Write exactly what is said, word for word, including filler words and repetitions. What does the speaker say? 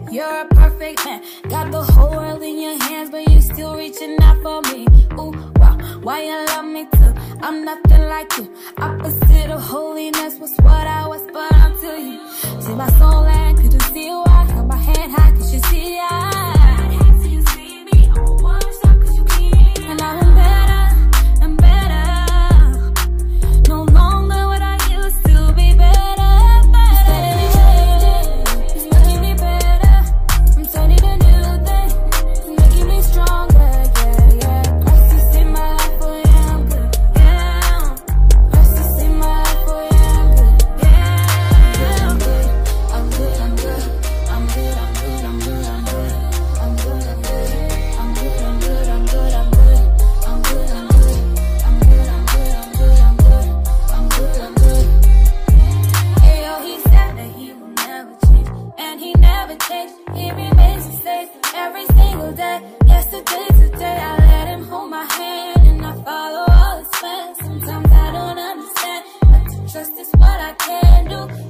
You're a perfect man, got the whole world in your hands, but you still reaching out for me. Ooh, wow, why you love me too? I'm nothing like you. Opposite of holiness was what I was, but until you see my soul and couldn't see why. Held my hand high, cause you see I. And I'm better and better. No longer what I used to be better. Better. It's making me better. I'm turning a new thing. It's making me stronger. Yeah, yeah. Christ is in my life, oh yeah, I'm good. Yeah. Christ is in my life, oh yeah, I'm good. Yeah. I'm good. I'm good. I'm good. I'm good. I'm good. I'm good. I'm good. I'm good. I'm good. I'm good. I'm good. I'm good. I'm good. He remains the same every single day. Yesterday, today, I let him hold my hand and I follow all his plans. Sometimes I don't understand, but to trust is what I can do.